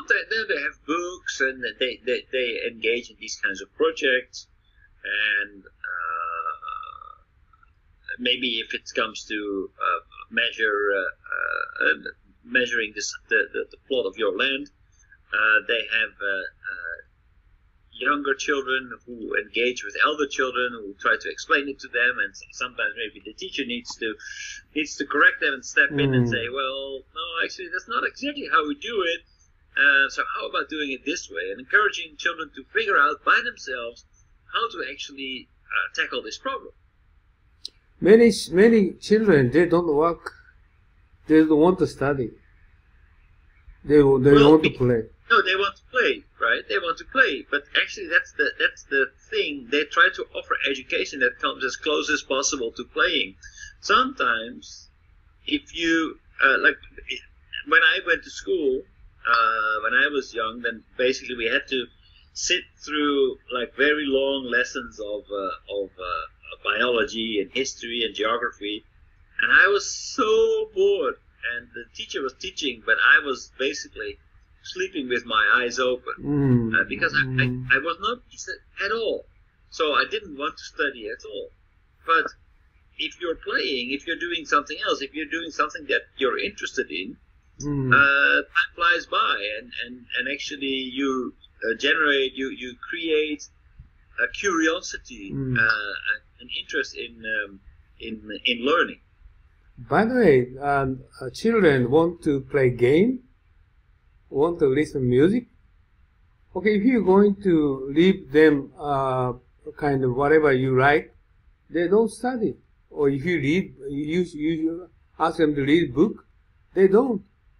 they have books, and they engage in these kinds of projects, and maybe if it comes to measuring the plot of your land, they have younger children who engage with elder children, who try to explain it to them, and sometimes maybe the teacher needs to correct them and step in and say, well, no, actually that's not exactly how we do it, so how about doing it this way, and encouraging children to figure out by themselves how to actually tackle this problem. Many children, they don't work, they don't want to study, they want to play. No, they want to play, right? They want to play, but actually that's the thing. They try to offer education that comes as close as possible to playing. Sometimes, if you like, when I went to school, when I was young, then basically we had to sit through like very long lessons of biology and history and geography, and I was so bored. And the teacher was teaching, but I was basically sleeping with my eyes open because I was not interested at all. So I didn't want to study at all. But if you're playing, if you're doing something else, if you're doing something that you're interested in, time flies by, and actually you you create a curiosity, an interest in learning. By the way, children want to play game, want to listen music. Okay, if you're going to leave them kind of whatever you like, they don't study. Or if you read, you ask them to read book, they don't.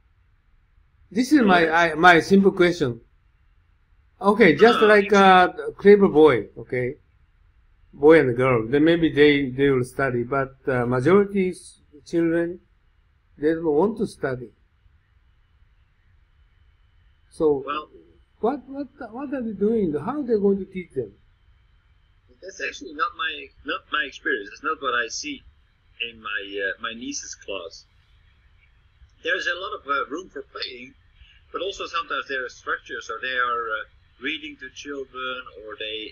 This is my simple question. Okay, just like clever boy, okay, boy and girl, then maybe they will study, but majority children, they don't want to study. So, well, what are they doing? How are they going to teach them? That's actually not my experience. That's not what I see in my niece's class. There's a lot of room for playing, but also sometimes there are structures, or they are reading to children, or they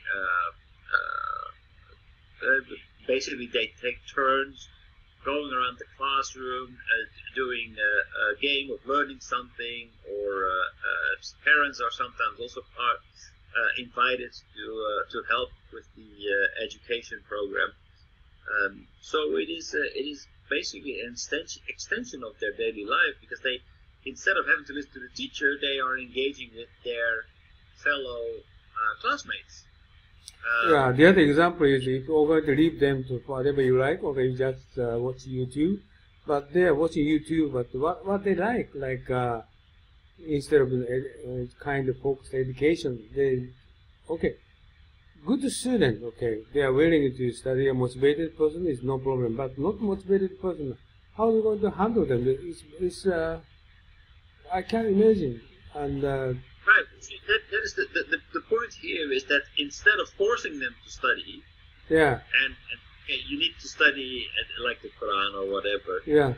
basically they take turns going around the classroom, doing a game of learning something, or parents are sometimes also invited to help with the education program. So it is basically an extension of their daily life, because they, instead of having to listen to the teacher, they are engaging with their fellow classmates. Yeah, the other example is if you're going to leave them to whatever you like, or you just watch YouTube, but they are watching YouTube, but what they like instead of kind of focused education, okay, good student, okay, they are willing to study. A motivated person is no problem, but not motivated person, how are you going to handle them? It's I can't imagine. And right. That is the point here is that instead of forcing them to study, yeah, and okay, you need to study like the Quran or whatever. Yeah.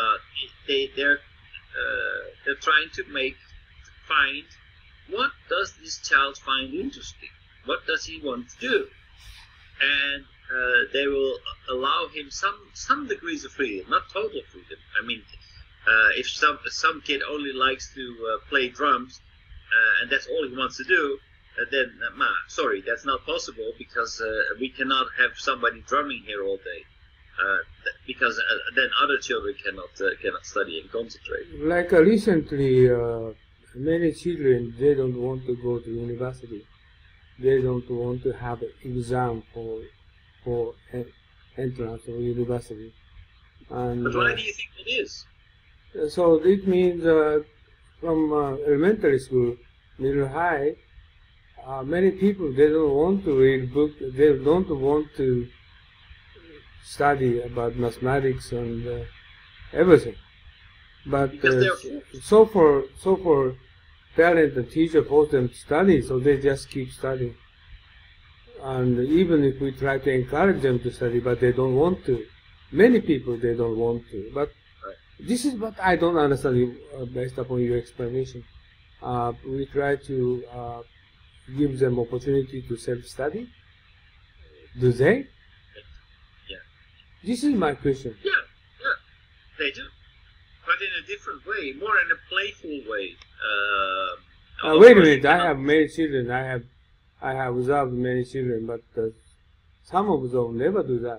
They're trying to find what does this child find interesting? What does he want to do? And they will allow him some degrees of freedom, not total freedom. I mean, if some kid only likes to play drums, and that's all he wants to do, then sorry, that's not possible, because we cannot have somebody drumming here all day, because then other children cannot study and concentrate. Like recently, many children, they don't want to go to university. They don't want to have an exam for entrance to university. And, but why do you think it is? So it means from elementary school, middle high, many people, they don't want to read books, they don't want to study about mathematics and everything. But so for parent and teacher force them to study, so they just keep studying. And even if we try to encourage them to study, but they don't want to. Many people, they don't want to. But this is what I don't understand based upon your explanation. we try to give them opportunity to self-study. Do they? Yeah. This is my question. Yeah, they do, but in a different way, more in a playful way. Wait a minute. I have many children. I have observed many children, but some of them never do that.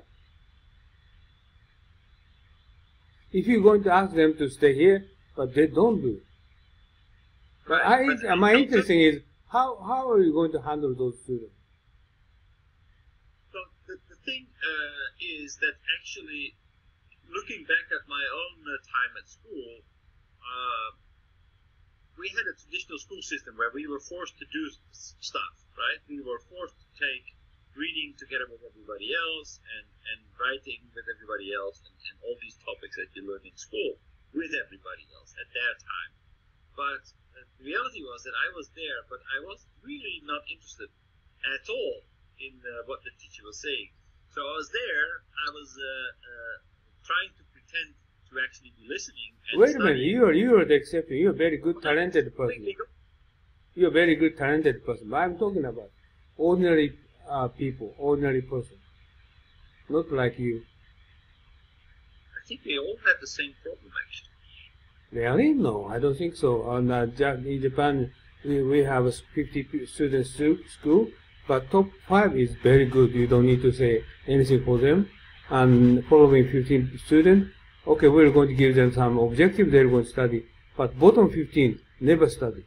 If you're going to ask them to stay here, but they don't do it. But my interesting is how are you going to handle those students? So the thing is that actually, looking back at my own time at school, we had a traditional school system where we were forced to do stuff, right? We were forced to take reading together with everybody else and writing with everybody else and all these topics that you learn in school with everybody else at their time. But the reality was that I was there, but I was really not interested at all in what the teacher was saying. So I was there, I was trying to pretend to actually be listening. And wait a minute, you are the exception. You're a very good, talented person. You're a very good, talented person. But I'm talking about ordinary people, ordinary person. Not like you. I think we all have the same problem, actually. Really? No, I don't think so. In Japan, we have a 50 students school, but top 5 is very good. You don't need to say anything for them. And following 15 students, okay, we're going to give them some objective, they're going to study. But bottom 15 never study.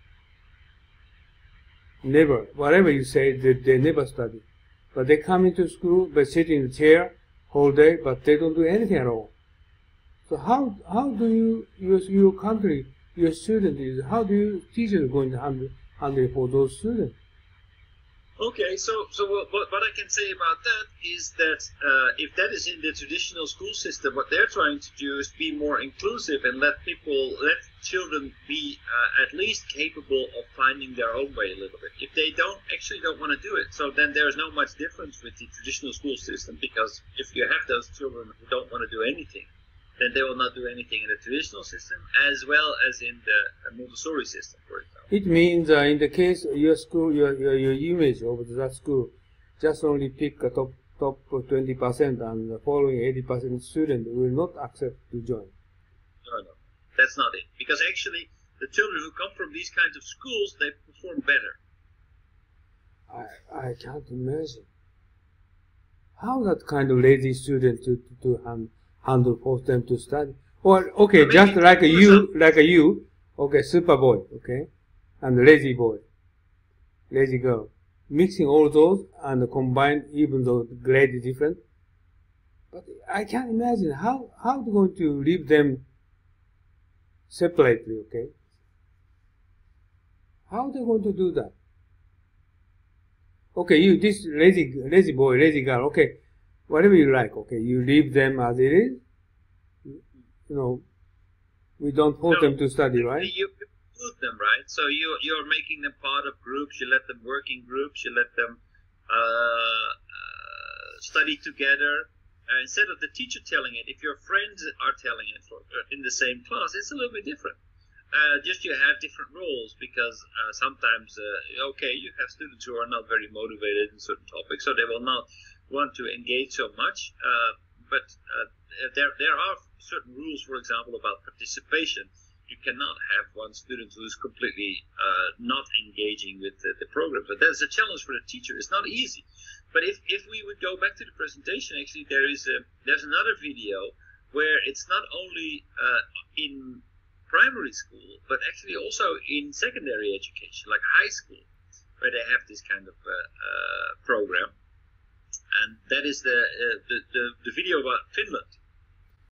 Never. Whatever you say, they never study. But they come into school, they sit in the chair whole day, but they don't do anything at all. So how do you, your country, your students, how do you teachers going to handle for those students? Okay, so what I can say about that is that if that is in the traditional school system, what they're trying to do is be more inclusive and let children be at least capable of finding their own way a little bit. If they don't want to do it, so then there's no much difference with the traditional school system, because if you have those children who don't want to do anything, then they will not do anything in the traditional system as well as in the Montessori system, for example. It means in the case of your school, your image of that school, just only pick a top 20% and the following 80% student will not accept to join. No, that's not it. Because actually, the children who come from these kinds of schools, they perform better. I can't imagine how that kind of lazy student to handle force them to study. Or okay, just like you, okay, super boy, okay, and lazy boy, lazy girl, mixing all those and combine, even though the grade is different. But I can't imagine how they're going to leave them separately, okay? How they're going to do that? Okay, you, this lazy boy, lazy girl, okay, whatever you like, okay, you leave them as it is. You know, we don't force them to study, right? You include them, right? So you're making them part of groups. You let them work in groups. You let them study together. Instead of the teacher telling it, if your friends are telling it in the same class, it's a little bit different. Just you have different roles, because sometimes, okay, you have students who are not very motivated in certain topics, so they will not want to engage so much. But there are certain rules, for example, about participation. You cannot have one student who is completely not engaging with the program. So that's a challenge for the teacher. It's not easy. But if we would go back to the presentation, actually, there's another video where it's not only in primary school, but actually also in secondary education, like high school, where they have this kind of program. And that is the video about Finland.